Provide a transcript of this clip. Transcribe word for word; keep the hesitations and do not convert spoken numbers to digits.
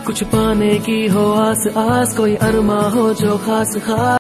कुछ पाने की हो आस आस, कोई अरमा हो जो खास खास।